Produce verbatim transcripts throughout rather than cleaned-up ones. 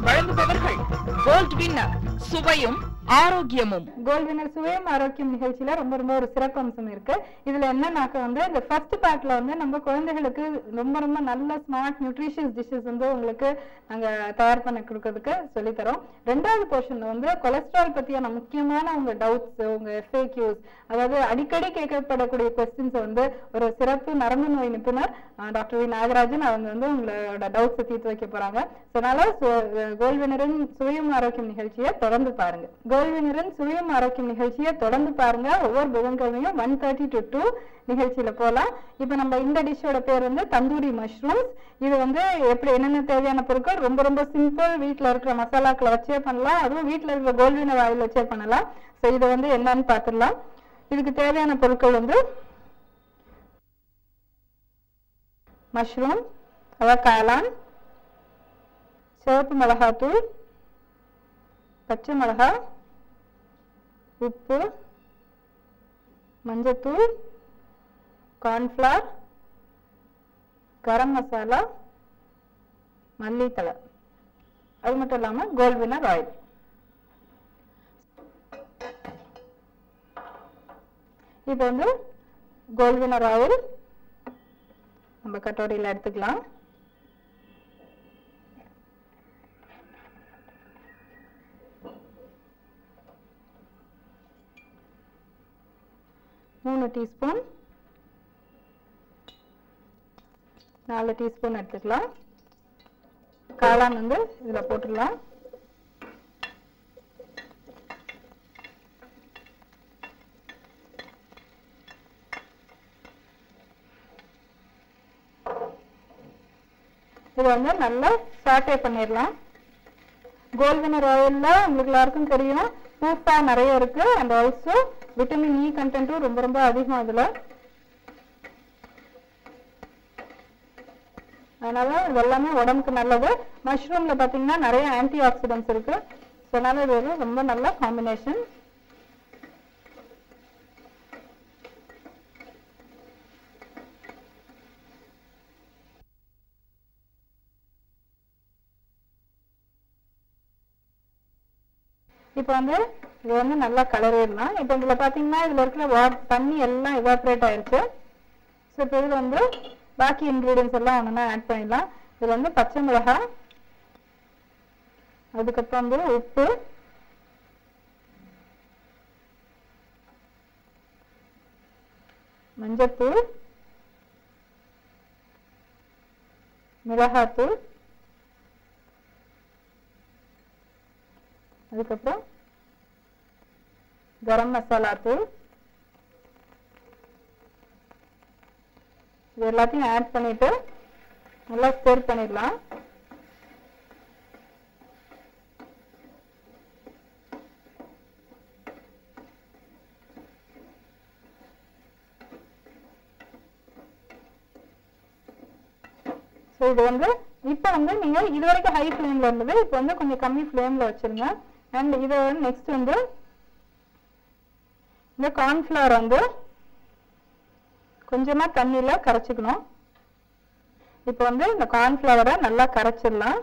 வழங்குபவர்கள் gold winner சுவையும் ஆரோக்கியமும். கோல்ட் வின்னர் சுவையும் ஆரோக்கியம் நிகழ்ச்சியில ரொம்ப ரொம்ப ஒரு சிறப்பு அம்சம் இருக்கு. இதுல என்னன்னாக்க வந்து இந்த ஃபர்ஸ்ட் பார்ட்ல வந்து நம்ம குழந்தைகளுக்கு ரொம்ப ரொம்ப நல்ல ஸ்மார்ட் நியூட்ரிஷியஸ் டிஷ்ஷஸ் வந்து உங்களுக்கு நாங்க தயார் பண்ணி கொடுக்கறதுக்கு சொல்லி தரோம். ரெண்டாவது போர்ஷன்ல வந்து கொலஸ்ட்ரால் பத்தியான முக்கியமான உங்க டவுட்ஸ், உங்க எஃப்ஏக்யூஸ், அதாவது அடிக்கடி கேட்கப்படக்கூடிய கொஸ்டின்ஸ் வந்து ஒரு சிறப்பு நரம்பு நோய் நிபுணர் டாக்டர் வி நாகராஜன் அவங்க வந்து உங்களோட டவுட்ஸை தீர்த்து வைக்க போறாங்க. அதனால கோல்ட் வின்னரின் சுவையும் ஆரோக்கியம் நிகழ்ச்சியை தொடர்ந்து பாருங்க. கோல்ட் வின்னரின் சுவையும் ஆரோக்கியம் நிகழ்ச்சியை தொடர்ந்து பாருங்க. ஒவ்வொரு புதன்கிழமையும் ஒன் தேர்ட்டி டு டூ நிகழ்ச்சியில போலாம். இப்ப நம்ம இந்த டிஷ்ஷோட பேர் வந்து தந்தூரி மஷ்ரூம்ஸ். இது வந்து எப்படி என்னென்ன தேவையான பொருட்கள், ரொம்ப ரொம்ப சிம்பிள், வீட்டுல இருக்கிற மசாலாக்களை வச்சே பண்ணலாம், அதுவும் வீட்டுல இருக்கிற கோல்ட் வின்னர் ஆயில் வச்சே பண்ணலாம். ஸோ இதை வந்து என்னன்னு பார்த்துடலாம். இதுக்கு தேவையான பொருட்கள் வந்து மஷ்ரூம், அதாவது காளான், சிவப்பு மிளகாத்தூள், பச்சை மிளகாய், உப்பு, மஞ்சத்தூள், கார்ன்ஃப்ளவர், கரம் மசாலா, மல்லித்தலை, அது மட்டும் இல்லாம கோல்ட் வின்னர் ஆயில். இப்போ வந்து கோல்ட் வின்னர் ஆயில் நம்ம கட்டோரியில் எடுத்துக்கலாம். மூணு டீஸ்பூன், நாலு டீஸ்பூன் எடுத்துக்கலாம். காளான் வந்து இதுல போட்டுடலாம். இது வந்து நல்லா சாட்டே பண்ணிடலாம். கோல்ட் வின்னர் ஆயில்ல உங்களுக்கு எல்லாருக்கும் தெரியும் பூப்பா நிறைய இருக்கு. அண்ட் ஆல்சோ விட்டமின் இ கண்டென்ட்டும் ரொம்ப ரொம்ப அதிகம் இதுல. அதனால இது எல்லாமே உடம்புக்கு நல்லது. மஷ்ரூம்ல பாத்தீங்கன்னா நிறைய ஆன்டி ஆக்சிடென்ட்ஸ் இருக்கு. அதனால இது ரொம்ப நல்ல காம்பினேஷன். இப்போ வந்து இது வந்து நல்லா கலரிடலாம். இப்போ இதுல பாத்தீங்கன்னா இதுல இருக்கிற தண்ணி எல்லாம் எவாப்ரேட் ஆயிடுச்சு. ஸோ இப்போ இதுல வந்து பாக்கி இன்கிரீடியன்ஸ் எல்லாம் ஒன்றுனா ஆட் பண்ணிடலாம். இதுல வந்து பச்சை மிளகாய், அதுக்கப்புறம் வந்து உப்பு, மஞ்சத்தூள், மிளகாத்தூள், அதுக்கப்புறம் கரம் மசாலா தூள், இது எல்லாத்தையும் ஆட் பண்ணிட்டு நல்லா ஸ்டோர் பண்ணிடலாம். ஸோ இது வந்து இப்போ வந்து நீங்க இது வரைக்கும் ஹை ஃப்ளேம்ல இருந்தது, இப்போ வந்து கொஞ்சம் கம்மி ஃப்ளேம்ல வச்சிருங்க. அண்ட் இதை வந்து நெக்ஸ்ட் வந்து இந்த கார்ன்ஃப்ளவர் வந்து கொஞ்சமா தண்ணியில கரைச்சிக்கணும். இப்போ வந்து இந்த கார்ன்ஃப்ளவரை நல்லா கரைச்சிடலாம்.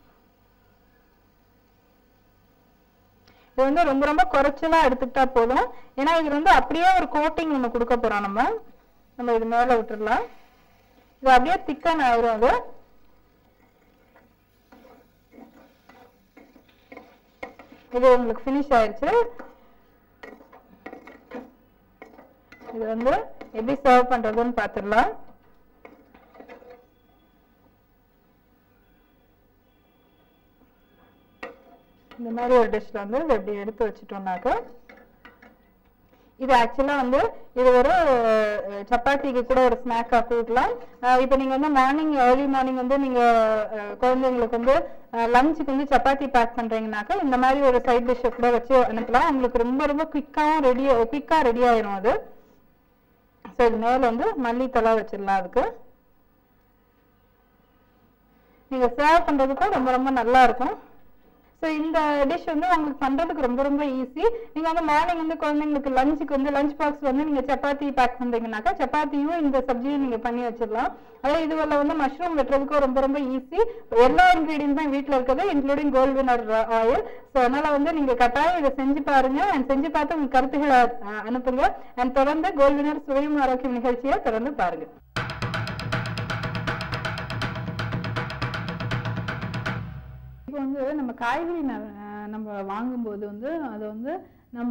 இது வந்து ரொம்ப ரொம்ப குறைச்சலா எடுத்துக்கிட்டா போதும். ஏன்னா இது வந்து அப்படியே ஒரு கோட்டிங் ஒன்று கொடுக்க போறோம். நம்ம நம்ம இது மேல விட்டுடலாம். இது அப்படியே திக்கன் ஆயிரும். அது இது உங்களுக்கு ஃபினிஷ் ஆயிடுச்சு. இது வந்து எப்படி சர்வ் பண்றதுன்னு பார்த்துடலாம். இந்த மாதிரி ஒரு டிஷ்ல வந்து எப்படி எடுத்து வச்சுட்டோம்னாக்க இது ஆக்சுவலா வந்து இது ஒரு சப்பாத்திக்கு கூட ஒரு ஸ்நாக்கா கொடுக்கலாம். இப்போ நீங்க வந்து மார்னிங் ஏர்லி மார்னிங் வந்து நீங்க குழந்தைங்களுக்கு வந்து லஞ்சுக்கு வந்து சப்பாத்தி பேக் பண்றீங்கன்னாக்கா இந்த மாதிரி ஒரு சைட் டிஷ்ஷை கூட வச்சு அனுப்பலாம். உங்களுக்கு ரொம்ப ரொம்ப குவிக்காவும் ரெடி குவிக்கா ரெடி ஆயிரும் அது. ஸோ இது மேல வந்து மல்லித்தலை வச்சிடலாம். அதுக்கு நீங்க சர்வ் பண்றதுக்கும் ரொம்ப ரொம்ப நல்லா இருக்கும். ஸோ இந்த டிஷ் வந்து உங்களுக்கு பண்றதுக்கு ரொம்ப ரொம்ப ஈஸி. நீங்க வந்து மார்னிங் வந்து குழந்தைங்களுக்கு லஞ்சுக்கு வந்து லஞ்ச் பாக்ஸ் வந்து நீங்க சப்பாத்தி பேக் பண்றீங்கன்னாக்கா சப்பாத்தியும் இந்த சப்ஜியும் நீங்க பண்ணி வச்சிடலாம். அதாவது இதுவரை வந்து மஷ்ரூம் வெட்டுறதுக்கும் ரொம்ப ரொம்ப ஈஸி. எல்லா இன்கிரீடியன்ஸும் வீட்டில் இருக்குது, including gold winner oil. So அதனால வந்து நீங்க கட்டாயம் இதை செஞ்சு பாருங்க அண்ட் செஞ்சு பார்த்து உங்க கருத்துக்களை அனுப்புங்க. அண்ட் தொடர்ந்து கோல்ட் வினர் சுவையும் ஆரோக்கியம் நிகழ்ச்சியை தொடர்ந்து பாருங்க. இப்போ வந்து நம்ம காய்கறி நம்ம வாங்கும்போது வந்து அதை வந்து நம்ம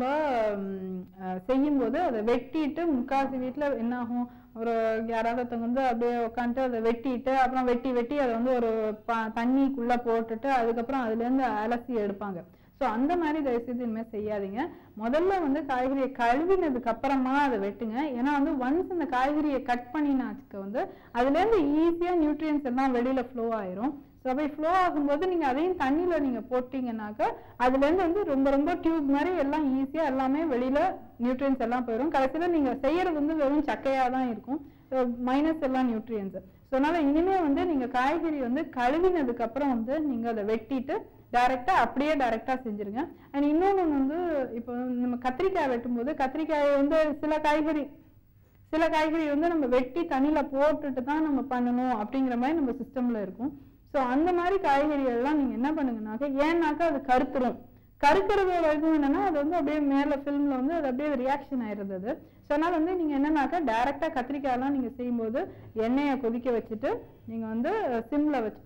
செய்யும்போது அதை வெட்டிட்டு முக்காசி வீட்டில் என்ன ஆகும், ஒரு யாராவது ஒருத்தவங்க வந்து அப்படியே உட்காந்துட்டு அதை வெட்டிட்டு அப்புறம் வெட்டி வெட்டி அதை வந்து ஒரு ப தண்ணிக்குள்ளே போட்டுட்டு அதுக்கப்புறம் அதுலேருந்து அலசி எடுப்பாங்க. ஸோ அந்த மாதிரி தயவுசெய்து இனிமேல் செய்யாதீங்க. முதல்ல வந்து காய்கறியை கழுவினதுக்கு அப்புறமா அதை வெட்டுங்க. ஏன்னா வந்து ஒன்ஸ் அந்த காய்கறியை கட் பண்ணினாச்சுக்க வந்து அதுலேருந்து ஈஸியாக நியூட்ரியன்ஸ் எல்லாம் வெளியில் ஃப்ளோ ஆயிரும். ஸோ அப்படி ஃப்ளோ ஆகும்போது நீங்கள் அதையும் தண்ணியில் நீங்கள் போட்டிங்கன்னாக்கா அதுலேருந்து வந்து ரொம்ப ரொம்ப டியூப் மாதிரி எல்லாம் ஈஸியாக எல்லாமே வெளியில் நியூட்ரியன்ஸ் எல்லாம் போயிடும். கடைசியில் நீங்கள் செய்கிறது வந்து வெறும் சக்கையாக தான் இருக்கும், மைனஸ் எல்லாம் நியூட்ரியன்ஸு. ஸோ அதனால் இனிமேல் வந்து நீங்கள் காய்கறி வந்து கழுவினதுக்கு அப்புறம் வந்து நீங்கள் அதை வெட்டிட்டு டைரெக்டாக அப்படியே டைரெக்டாக செஞ்சுருங்க. அண்ட் இன்னொன்று வந்து இப்போ நம்ம கத்திரிக்காய் வெட்டும்போது கத்திரிக்காயை வந்து சில காய்கறி சில காய்கறி வந்து நம்ம வெட்டி தண்ணியில் போட்டுட்டு தான் நம்ம பண்ணணும் அப்படிங்கிற மாதிரி நம்ம சிஸ்டமில் இருக்கும். ஸோ அந்த மாதிரி காய்கறிகள்லாம் நீங்கள் என்ன பண்ணுங்கனாக்கா, ஏன்னாக்கா அது கருத்துரும். கருக்கிறது வரைக்கும் என்னன்னா அது வந்து அப்படியே மேலே ஃபில்மில் வந்து அது அப்படியே ரியாக்ஷன் ஆயிடுறது அது. ஸோ அதனால் வந்து நீங்கள் என்னன்னாக்கா டைரெக்டாக கத்திரிக்காயெல்லாம் நீங்கள் செய்யும்போது எண்ணெயை கொதிக்க வச்சுட்டு நீங்கள் வந்து சிம்மில் வச்சு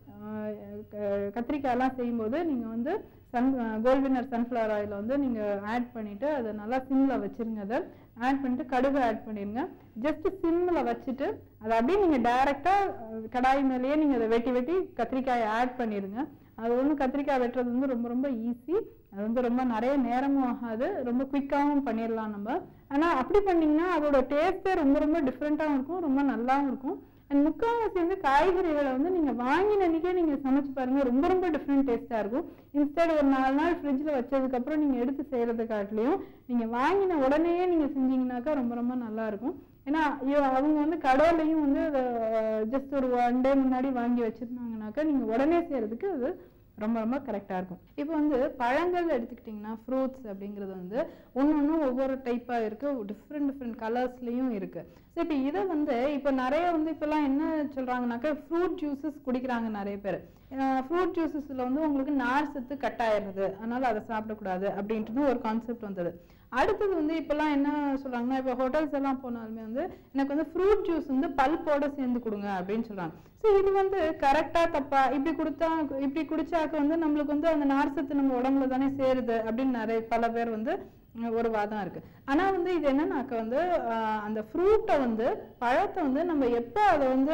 கத்திரிக்காயெல்லாம் செய்யும்போது நீங்கள் வந்து sun gold winner sunflower oil வந்து நீங்கள் ஆட் பண்ணிவிட்டு அதை நல்லா சிம்மில் வச்சுருங்க. அதை ஆட் பண்ணிட்டு கடுகு ஆட் பண்ணிடுங்க. ஜஸ்ட் சிம்மில் வச்சுட்டு அதை அப்படியே நீங்கள் டைரெக்டாக கடாய் மேலேயே நீங்கள் அதை வெட்டி வெட்டி கத்திரிக்காயை ஆட் பண்ணிடுங்க. அது வந்து கத்திரிக்காய் வெட்டுறது வந்து ரொம்ப ரொம்ப ஈஸி. அது வந்து ரொம்ப நிறைய நேரமும் ஆகாது, ரொம்ப குயிக்காகவும் பண்ணிடலாம் நம்ம. ஆனால் அப்படி பண்ணிங்கன்னா அதோட டேஸ்ட்டே ரொம்ப ரொம்ப டிஃப்ரெண்ட்டாகவும் இருக்கும், ரொம்ப நல்லாவும் இருக்கும். அண்ட் முக்கால்வாசி வந்து காய்கறிகளை வந்து நீங்கள் வாங்கின அன்றைக்கே நீங்கள் சமைச்சு பாருங்கள், ரொம்ப ரொம்ப டிஃப்ரெண்ட் டேஸ்ட்டாக இருக்கும். இன்ஸ்டெட் ஒரு நாலு நாள் ஃப்ரிட்ஜில் வச்சதுக்கப்புறம் நீங்கள் எடுத்து செய்கிறத காட்டிலையும் நீங்கள் வாங்கின உடனேயே நீங்கள் செஞ்சீங்கன்னாக்கா ரொம்ப ரொம்ப நல்லாயிருக்கும். ஏன்னா அவங்க வந்து கடையிலையும் வந்து ஜஸ்ட் ஒரு ஒன் டே முன்னாடி வாங்கி வச்சுருந்தாங்கனாக்கா நீங்கள் உடனே செய்கிறதுக்கு அது ரொம்ப ரொம்ப கரெக்டாக இருக்கும். இப்போ வந்து பழங்கள் எடுத்துக்கிட்டிங்கன்னா ஃப்ரூட்ஸ் அப்படிங்கிறது வந்து ஒன்று ஒன்றும் ஒவ்வொரு டைப்பாக இருக்குது, டிஃப்ரெண்ட் டிஃப்ரெண்ட் கலர்ஸ்லேயும் இருக்குது. ஸோ இப்போ இதை வந்து இப்போ நிறைய வந்து இப்போல்லாம் என்ன சொல்கிறாங்கனாக்கா ஃப்ரூட் ஜூஸஸ் குடிக்கிறாங்க நிறைய பேர். ஃப்ரூட் ஜூஸஸில் வந்து உங்களுக்கு நார் சத்து கட் ஆயிடுறது, அதனால் அதை சாப்பிடக்கூடாது அப்படின்ட்டு ஒரு கான்செப்ட் வந்தது. அடுத்தது வந்து இப்போல்லாம் என்ன சொல்கிறாங்கன்னா, இப்போ ஹோட்டல்ஸ் எல்லாம் போனாலுமே வந்து எனக்கு வந்து ஃப்ரூட் ஜூஸ் வந்து பல்போட சேர்ந்து கொடுங்க அப்படின்னு சொல்கிறாங்க. ஸோ இது வந்து கரெக்டாக தப்பா, இப்படி கொடுத்தா இப்படி குடிச்சாக்க வந்து நம்மளுக்கு வந்து அந்த நார் சத்து நம்ம உடம்புல தானே சேருது அப்படின்னு நிறைய பல பேர் வந்து ஒரு வாதம் இருக்கு. ஆனா வந்து இது என்னன்னாக்க வந்து அந்த ஃப்ரூட்டை வந்து பழத்தை வந்து நம்ம எப்போ அதை வந்து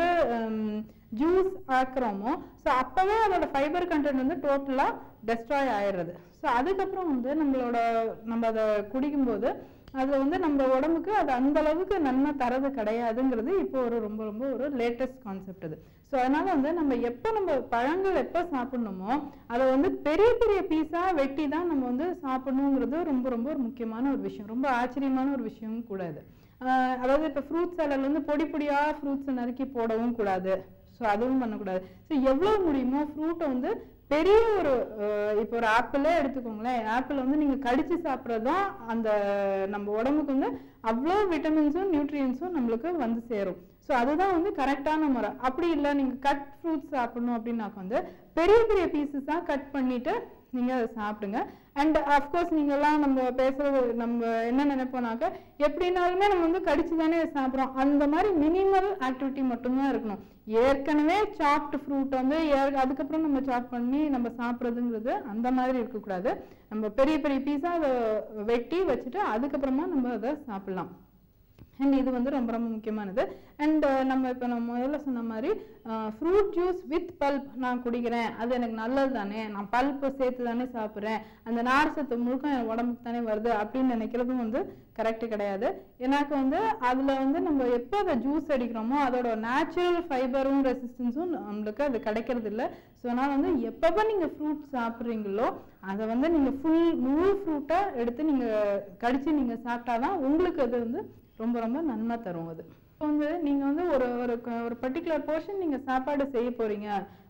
ஜூஸ் ஆக்குறோமோ ஸோ அப்பவே அதோட ஃபைபர் கண்டென்ட் வந்து டோட்டலா டெஸ்ட்ராய் ஆயிடுறது. ஸோ அதுக்கப்புறம் வந்து நம்மளோட நம்ம அதை குடிக்கும்போது அது வந்து நம்ம உடம்புக்கு அது அந்த அளவுக்கு நன்மை தரது கிடையாதுங்கிறது இப்போ ஒரு ரொம்ப ரொம்ப ஒரு லேட்டஸ்ட் கான்செப்ட் அது. ஸோ அதனால வந்து நம்ம எப்போ நம்ம பழங்கள் எப்போ சாப்பிடணுமோ அதை வந்து பெரிய பெரிய பீஸாக வெட்டி தான் நம்ம வந்து சாப்பிடணுங்கிறது ரொம்ப ரொம்ப ஒரு முக்கியமான ஒரு விஷயம், ரொம்ப ஆச்சரியமான ஒரு விஷயமும் கூட அது. அதாவது இப்போ ஃப்ரூட்ஸ் சாலட்ல வந்து பொடி பொடியாக ஃப்ரூட்ஸை நறுக்கி போடவும் கூடாது, ஸோ அதுவும் பண்ணக்கூடாது. ஸோ எவ்வளோ முடியுமோ ஃப்ரூட்டை வந்து பெரிய ஒரு இப்போ ஒரு ஆப்பிளே எடுத்துக்கோங்களேன், ஆப்பிள் வந்து நீங்கள் கடிச்சு சாப்பிட்றதும் அந்த நம்ம உடம்புக்கு வந்து அவ்வளோ விட்டமின்ஸும் நியூட்ரியன்ஸும் நம்மளுக்கு வந்து சேரும். ஸோ அதுதான் வந்து கரெக்டான முறை. அப்படி இல்லை நீங்கள் கட் ஃப்ரூட்ஸ் சாப்பிடணும் அப்படின்னாக்க வந்து பெரிய பெரிய பீசஸாக கட் பண்ணிவிட்டு நீங்கள் அதை சாப்பிடுங்க. அண்ட் அஃப்கோர்ஸ் நீங்கள்லாம் நம்ம பேசுறது நம்ம என்ன நினைப்போனாக்க எப்படின்னாலுமே நம்ம வந்து கடிச்சு தானே சாப்பிட்றோம், அந்த மாதிரி மினிமல் ஆக்டிவிட்டி மட்டும்தான் இருக்கணும். ஏற்கனவே சாப்ட் ஃப்ரூட் வந்து அதுக்கப்புறம் நம்ம சாப் பண்ணி நம்ம சாப்பிட்றதுங்கிறது அந்த மாதிரி இருக்கக்கூடாது. நம்ம பெரிய பெரிய பீஸா அதை வெட்டி வச்சுட்டு அதுக்கப்புறமா நம்ம அதை சாப்பிடலாம். அண்ட் இது வந்து ரொம்ப ரொம்ப முக்கியமானது. அண்ட் நம்ம இப்போ நம்ம முதல்ல சொன்ன மாதிரி ஃப்ரூட் ஜூஸ் வித் பல்ப் நான் குடிக்கிறேன், அது எனக்கு நல்லது தானே, நான் பல்ப்பு சேர்த்து தானே சாப்பிட்றேன், அந்த நார் சத்து முழுக்க என் உடம்புக்கு தானே வருது அப்படின்னு நினைக்கிறதும் வந்து கரெக்டு கிடையாது. ஏன்னாக்க வந்து அதில் வந்து நம்ம எப்போ அதை ஜூஸ் அடிக்கிறோமோ அதோட நேச்சுரல் ஃபைபரும் ரெசிஸ்டன்ஸும் நம்மளுக்கு அது கிடைக்கிறது இல்லை. ஸோ அதனால் வந்து எப்பப்போ நீங்கள் ஃப்ரூட் சாப்பிட்றீங்களோ அதை வந்து நீங்கள் ஃபுல் முழு ஃப்ரூட்டாக எடுத்து நீங்கள் கடித்து நீங்கள் சாப்பிட்டாதான் உங்களுக்கு அது வந்து ரொம்ப ரொம்ப நன்மை தரும். அது இப்போ வந்து நீங்கள் வந்து ஒரு ஒரு ஒரு பர்டிகுலர் போர்ஷன் நீங்கள் சாப்பாடு செய்ய போகிறீங்க,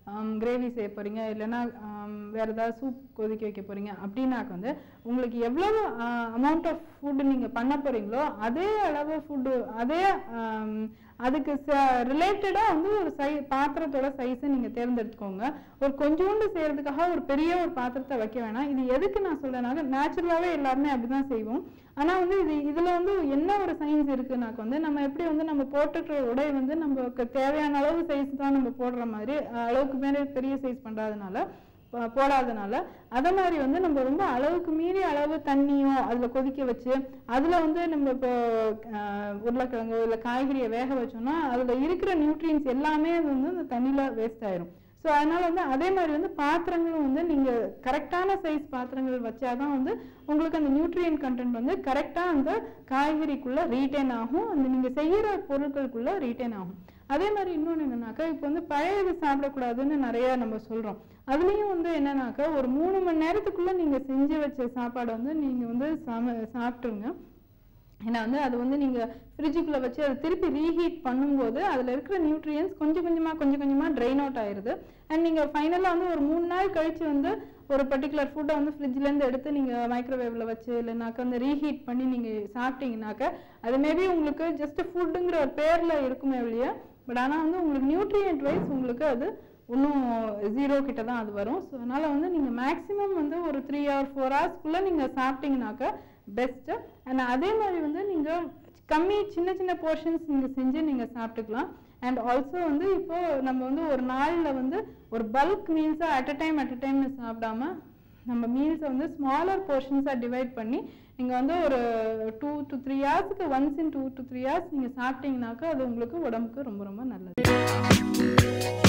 கிரேவி செய்ய போறீங்க, இல்லைன்னா வேற ஏதாவது சூப் கொதிக்க வைக்க போறீங்க அப்படின்னாக்க வந்து உங்களுக்கு எவ்வளவு அமௌண்ட் ஆஃப் ஃபுட் நீங்க பண்ண போறீங்களோ அதே அளவு ஃபுட்டு அதே அதுக்கு ரிலேட்டடா வந்து ஒரு சை பாத்திரத்தோட சைஸை நீங்க தேர்ந்தெடுத்துக்கோங்க. ஒரு கொஞ்சோண்டு செய்யறதுக்காக ஒரு பெரிய ஒரு பாத்திரத்தை வைக்க வேணாம். இது எதுக்கு நான் சொல்றேன்னாக்க நேச்சுரலாவே எல்லாருமே அப்படிதான் செய்வோம். ஆனா வந்து இது இதுல வந்து என்ன ஒரு சயின்ஸ் இருக்குனாக்க வந்து நம்ம எப்படி வந்து நம்ம போட்டுக்கிற உடை வந்து நமக்கு தேவையான அளவு சைஸ் தான் நம்ம போடுற மாதிரி அளவுக்கு மேலே பெரிய சைஸ் பண்றதுனால போடாதனால அதே மாதிரி வந்து நம்ம ரொம்ப அளவுக்கு மீறி அளவு தண்ணியோ அதுல கொதிக்க வச்சு அதுல வந்து நம்ம இப்போ உருளைக்கிழங்கோ இல்லை காய்கறியை வேக வச்சோம்னா அதுல இருக்கிற நியூட்ரியன்ஸ் எல்லாமே வந்து அந்த தண்ணியில வேஸ்ட் ஆயிரும். ஸோ அதனால வந்து அதே மாதிரி வந்து பாத்திரங்களும் வந்து நீங்க கரெக்டான சைஸ் பாத்திரங்கள் வச்சாதான் வந்து உங்களுக்கு அந்த நியூட்ரியன் கண்டென்ட் வந்து கரெக்டா அந்த காய்கறிக்குள்ள ரீட்டைன் ஆகும், அந்த நீங்க செய்யற பொருட்களுக்குள்ள ரீட்டைன் ஆகும். அதே மாதிரி இன்னொன்று என்னன்னாக்கா இப்போ வந்து பழைய இது சாப்பிடக்கூடாதுன்னு நிறைய நம்ம சொல்றோம். அதுலயும் வந்து என்னன்னாக்கா ஒரு மூணு மணி நேரத்துக்குள்ள நீங்க செஞ்சு வச்ச சாப்பாடு வந்து நீங்க வந்து சம சாப்பிட்டுருங்க. ஏன்னா வந்து அது வந்து நீங்க ஃப்ரிட்ஜுக்குள்ள வச்சு அதை திருப்பி ரீஹீட் பண்ணும்போது அதுல இருக்கிற நியூட்ரியன்ஸ் கொஞ்சம் கொஞ்சமா கொஞ்சம் கொஞ்சமா ட்ரைன் அவுட் ஆயிருது. அண்ட் நீங்க ஃபைனலா வந்து ஒரு மூணு நாள் கழிச்சு வந்து ஒரு பர்டிகுலர் ஃபுட்டை வந்து ஃப்ரிட்ஜ்ல இருந்து எடுத்து நீங்க மைக்ரோவேவ்ல வச்சு இல்லைனாக்கா வந்து ரீஹீட் பண்ணி நீங்க சாப்பிட்டீங்கன்னாக்க அது மேபி உங்களுக்கு ஜஸ்ட் ஃபுட்டுங்கிற ஒரு பேர்ல இருக்குமே இல்லையா, பட் ஆனா வந்து உங்களுக்கு நியூட்ரியன்ட் வைஸ் உங்களுக்கு அது இன்னும் ஜீரோ கிட்ட தான் அது வரும். ஸோ அதனால வந்து நீங்க மேக்ஸிமம் வந்து ஒரு த்ரீ ஆர் ஃபோர் ஹவர்ஸ்க்குள்ள நீங்க சாப்பிட்டீங்கன்னாக்க பெஸ்ட். அண்ட் அதே மாதிரி வந்து நீங்க கம்மி சின்ன சின்ன போர்ஷன்ஸ் நீங்க செஞ்சு நீங்க சாப்பிட்டுக்கலாம். அண்ட் ஆல்சோ வந்து இப்போ நம்ம வந்து ஒரு நாள்ல வந்து ஒரு பல்க் மீல்ஸா at a time at a டைம்னு சாப்பிடாம நம்ம மீல்ஸை வந்து ஸ்மாலர் போர்ஷன்ஸா டிவைட் பண்ணி நீங்க வந்து ஒரு டூ டு த்ரீ ஹவர்ஸ்க்கு once in two to three hours நீங்க சாப்பிட்டீங்கன்னாக்கா அது உங்களுக்கு உடம்புக்கு ரொம்ப ரொம்ப நல்லது.